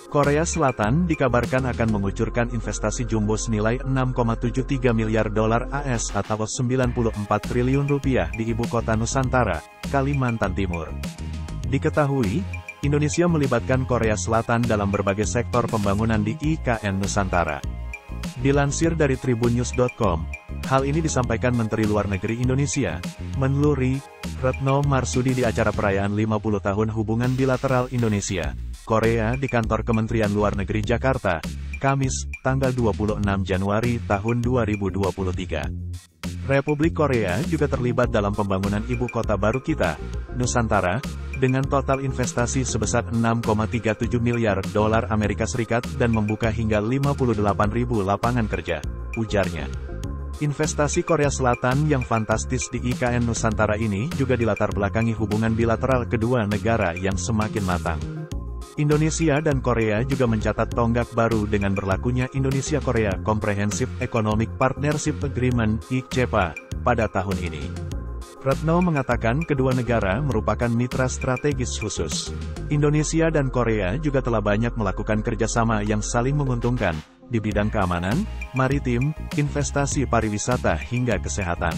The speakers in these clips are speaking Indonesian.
Korea Selatan dikabarkan akan mengucurkan investasi jumbo senilai 6,73 miliar dolar AS atau 94 triliun rupiah di ibu kota Nusantara, Kalimantan Timur. Diketahui, Indonesia melibatkan Korea Selatan dalam berbagai sektor pembangunan di IKN Nusantara. Dilansir dari tribunnews.com, hal ini disampaikan Menteri Luar Negeri Indonesia, Menlu Ri Retno Marsudi di acara perayaan 50 tahun hubungan bilateral Indonesia Korea di kantor Kementerian Luar Negeri Jakarta, Kamis, tanggal 26 Januari tahun 2023. Republik Korea juga terlibat dalam pembangunan ibu kota baru kita, Nusantara, dengan total investasi sebesar 6,37 miliar dolar Amerika Serikat dan membuka hingga 58.000 lapangan kerja, ujarnya. Investasi Korea Selatan yang fantastis di IKN Nusantara ini juga dilatar belakangi hubungan bilateral kedua negara yang semakin matang. Indonesia dan Korea juga mencatat tonggak baru dengan berlakunya Indonesia-Korea Comprehensive Economic Partnership Agreement (ICEPA) pada tahun ini. Retno mengatakan kedua negara merupakan mitra strategis khusus. Indonesia dan Korea juga telah banyak melakukan kerjasama yang saling menguntungkan, di bidang keamanan, maritim, investasi pariwisata hingga kesehatan.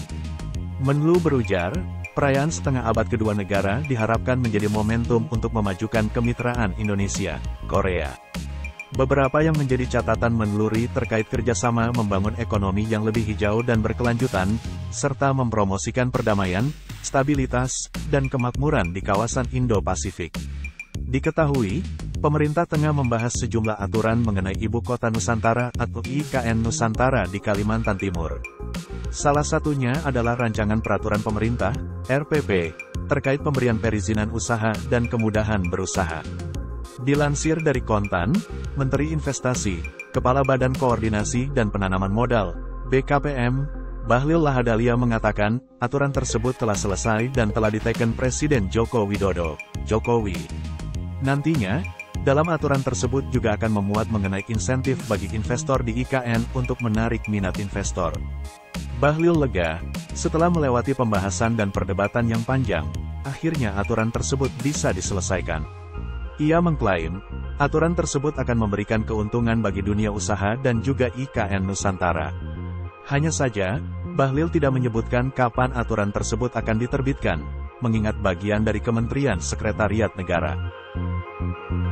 Menlu berujar, perayaan setengah abad kedua negara diharapkan menjadi momentum untuk memajukan kemitraan Indonesia, Korea. Beberapa yang menjadi catatan Menlu Ri terkait kerjasama membangun ekonomi yang lebih hijau dan berkelanjutan, serta mempromosikan perdamaian, stabilitas, dan kemakmuran di kawasan Indo-Pasifik. Diketahui, pemerintah tengah membahas sejumlah aturan mengenai Ibu Kota Nusantara atau IKN Nusantara di Kalimantan Timur. Salah satunya adalah rancangan peraturan pemerintah, RPP, terkait pemberian perizinan usaha dan kemudahan berusaha. Dilansir dari Kontan, Menteri Investasi, Kepala Badan Koordinasi dan Penanaman Modal, BKPM, Bahlil Lahadalia mengatakan, aturan tersebut telah selesai dan telah diteken Presiden Joko Widodo, Jokowi. Nantinya, dalam aturan tersebut juga akan memuat mengenai insentif bagi investor di IKN untuk menarik minat investor. Bahlil lega, setelah melewati pembahasan dan perdebatan yang panjang, akhirnya aturan tersebut bisa diselesaikan. Ia mengklaim, aturan tersebut akan memberikan keuntungan bagi dunia usaha dan juga IKN Nusantara. Hanya saja, Bahlil tidak menyebutkan kapan aturan tersebut akan diterbitkan, mengingat bagian dari Kementerian Sekretariat Negara.